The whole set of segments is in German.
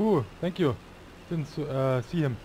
Juhu, thank you. Didn't see him.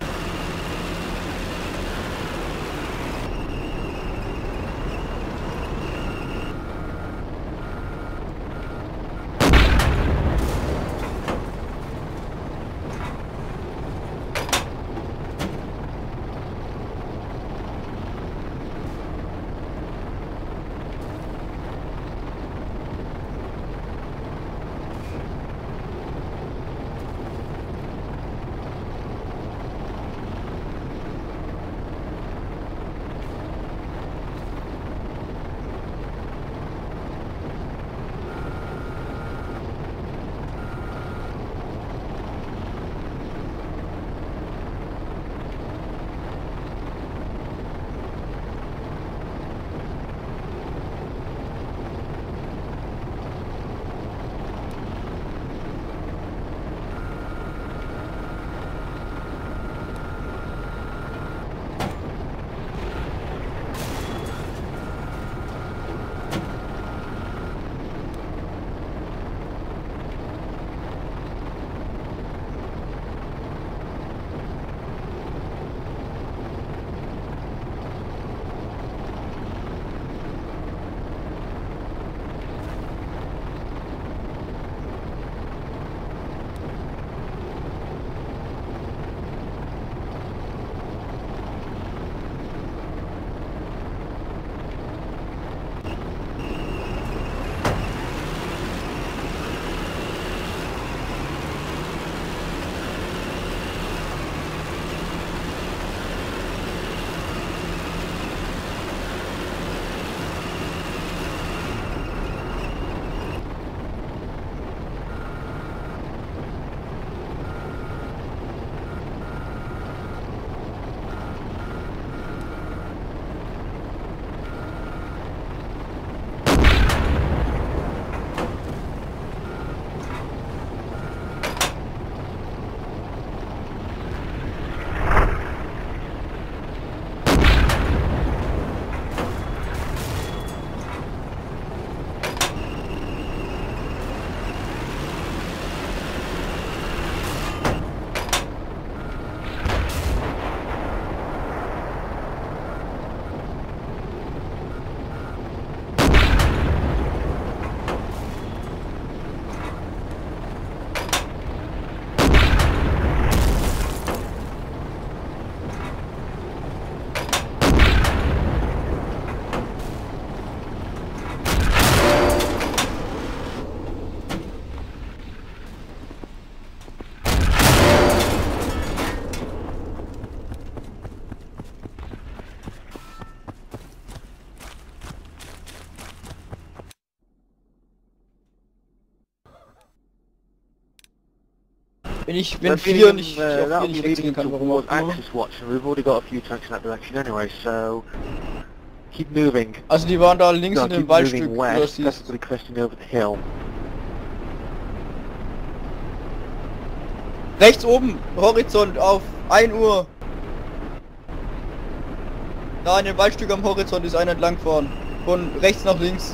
Wenn 4 nicht auf 4 nicht wechseln kann, warum auch immer. We've already got a few tanks in that direction anyway, so keep moving. Also die waren da links No, in dem keep Waldstück, moving wo das west, hieß. possibly cresting over the hill. Rechts oben, Horizont auf 1 Uhr. Da in dem Waldstück am Horizont ist einer entlang gefahren. Von rechts nach links.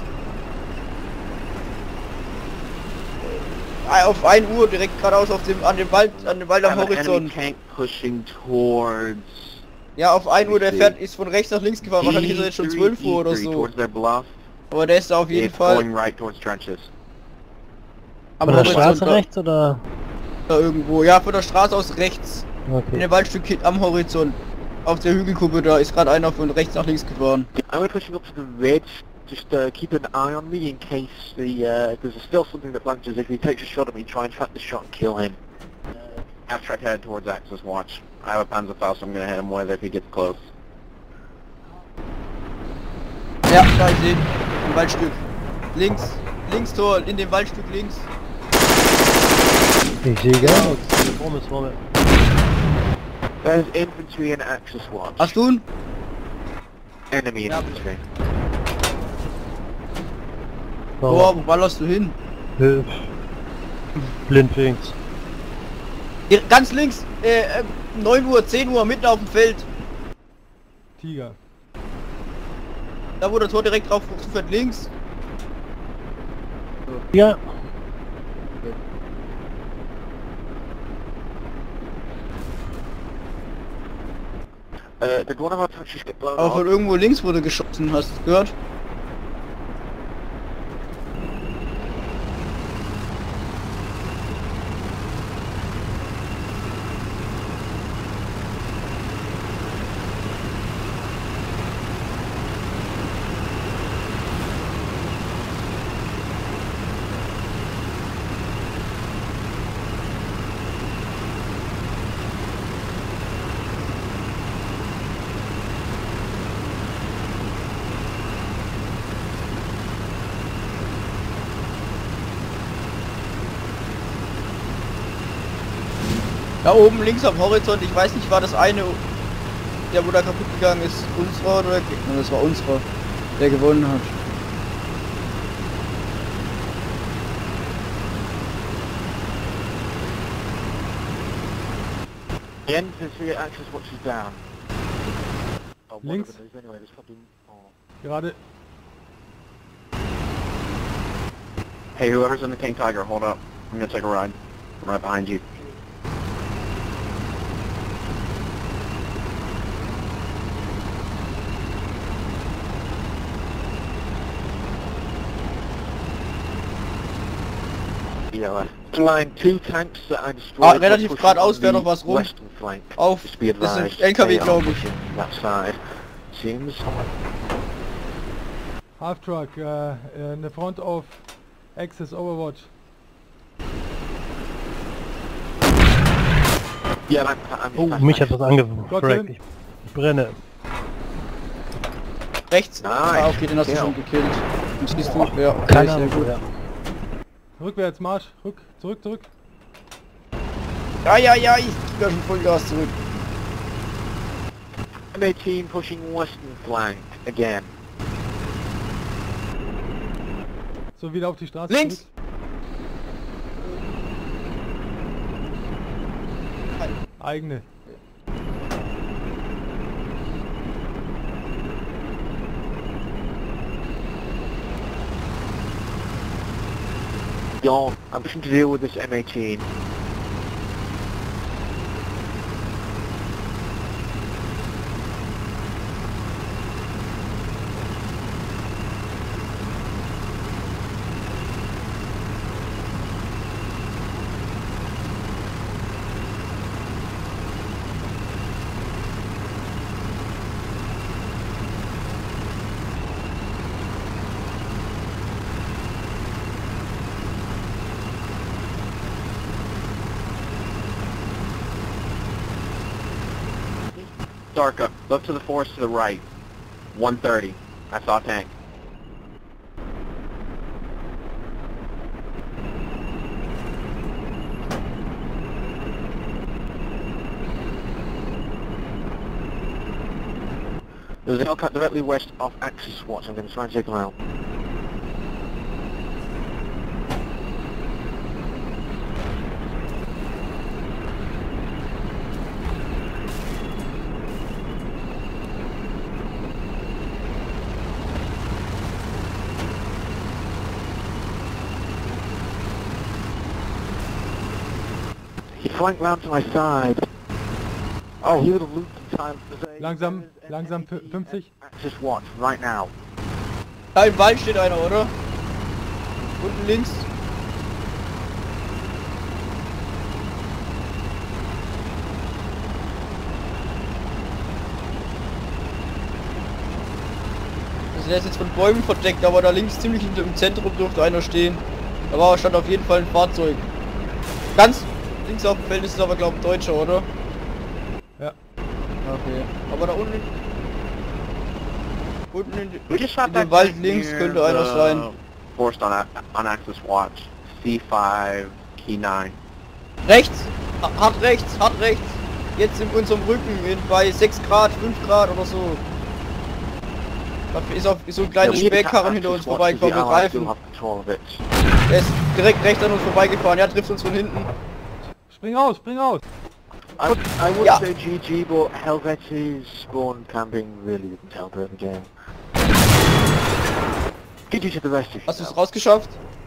Auf 1 Uhr direkt geradeaus auf dem an dem Wald am Horizont. Tank pushing towards. Ja, auf 1 Uhr, der fährt ist von rechts nach links gefahren, wahrscheinlich ist er jetzt schon 12 Uhr oder so. Towards their bluff. Aber der ist da auf jeden It's Fall going right towards trenches. am Von der Horizont Straße rechts oder? da irgendwo. Ja, von der Straße aus rechts. In Okay. dem Waldstück am Horizont. Auf der Hügelkuppe da ist gerade einer von rechts nach links gefahren. I'm pushing up to the ridge. Just keep an eye on me in case there's still something that launches. If he takes a shot at me, try and track the shot and kill him. I've tried to head towards Axis Watch. I have a Panzerfaust, so I'm going to hit him with it if he gets close. Ja, da ich sehe im Waldstück. Links Tor, in dem Waldstück links. Ich sehe gar nichts. Rummel. There's infantry in Axis Watch. Hast du ihn? Enemy Ja. infantry. Boah, wo ballerst du hin? Blindwings. Ganz links, 9 Uhr, 10 Uhr, mitten auf dem Feld. Tiger. Da wo der Tor direkt drauf fährt, links. Ja. Did one of our tanks just get blown Aber off? von irgendwo links wurde geschossen, hast du gehört? Da oben links am Horizont, ich weiß nicht, war das eine, der wo da kaputt gegangen ist, unserer oder Gegner? Das war unserer, der gewonnen hat. The end is the access watch is down. Oh, one Links. of them is anyway, there's fucking... Oh. Gerade. Hey, whoever's in the King Tiger, hold up. I'm gonna take a ride. I'm right behind you. Yeah, line 2 tanks that I destroyed. Relativ geradeaus wäre noch was rum. Western flank. Auf, Just be das advised. ist ein LKW, they are glaube ich. pushing that side. Seems. Half-Truck, in the front of Access Overwatch. Yeah, I'm Oh, mich hat was angefragt. Ich brenne. Rechts? Nice. Ah, okay, den hast du Ja. schon gekillt. Und siehst du? Ja, okay, Keine sehr Ahnung, gut. ja. Rückwärts, Marsch, zurück. Ja, ich gebe ja schon Vollgas zurück. M18 pushing western flank again. So, wieder auf die Straße. Links! Zurück. Eigene. Y'all, I'm pushing to deal with this M18. Darka, look to the forest to the right. 130. I saw a tank. There's a Hellcat directly west off Axis Watch. I'm going to try and take them out. He flanked round to my side. Oh, he would have looped in time. Langsam 50. Axis Watch, right now. Da im Wald steht einer, oder? Unten links. Also der ist jetzt von Bäumen verdeckt, aber da links ziemlich im Zentrum dürfte einer stehen. Stand auf jeden Fall ein Fahrzeug. Ganz links auf dem Feld ist es aber, glaube ich, ein Deutscher, oder? Ja. Okay. Aber da unten We just shot in that dem Wald tank links near könnte einer the sein. Forest on Axis Watch. C5, Key 9. Rechts! Hart rechts! Jetzt in unserem Rücken, bei 6 Grad, 5 Grad oder so. Da ist so ein kleines Spähkarren hinter uns vorbeigekommen, wir greifen. Der ist direkt rechts an uns vorbeigefahren, er trifft uns von hinten. Spring raus! I would Yeah. say GG, but Helveti's spawn camping really didn't help her in the game. GG to the rest of you. Hast du es rausgeschafft?